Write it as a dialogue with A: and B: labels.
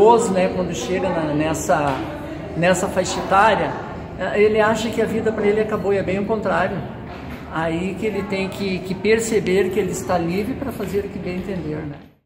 A: idoso, né, quando chega nessa faixa etária, ele acha que a vida para ele acabou, e é bem o contrário. Aí que ele tem que perceber que ele está livre para fazer o que bem entender, né?